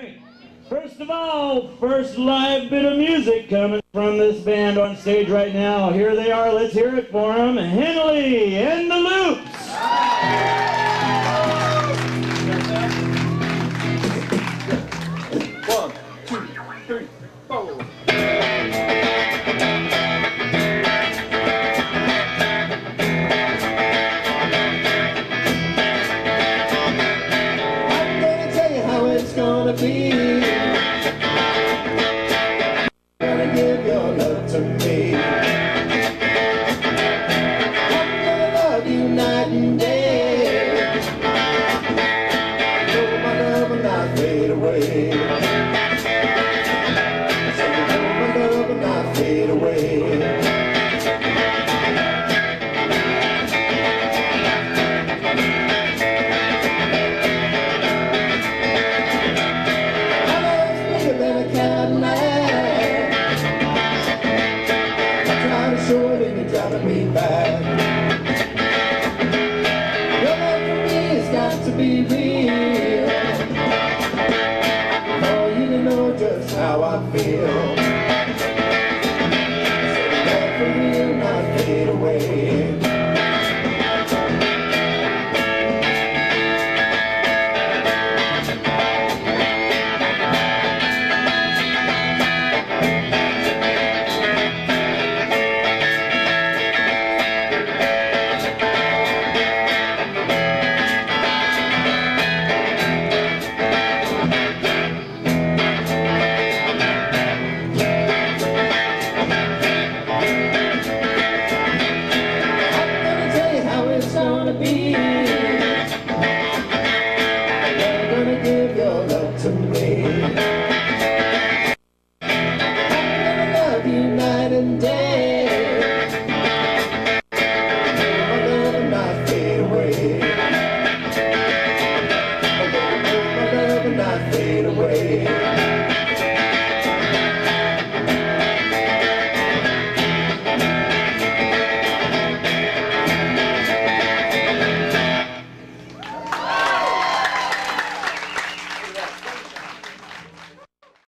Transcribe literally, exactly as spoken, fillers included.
right. First of all, first live bit of music coming from this band on stage right now. Here they are. Let's hear it for them. Henley and the Loops. One, two, three, four. I'm gonna tell you how it's gonna be. Gonna give your love to me. I'm gonna love you night and day. No, my love will not fade away. So you know my love will not fade away. Driving me back. Your love for me has got to be real. For you to know just how I feel. So love for real, not fade away. To me, I'm gonna love you night and day. My love will not fade away. My love will not fade away.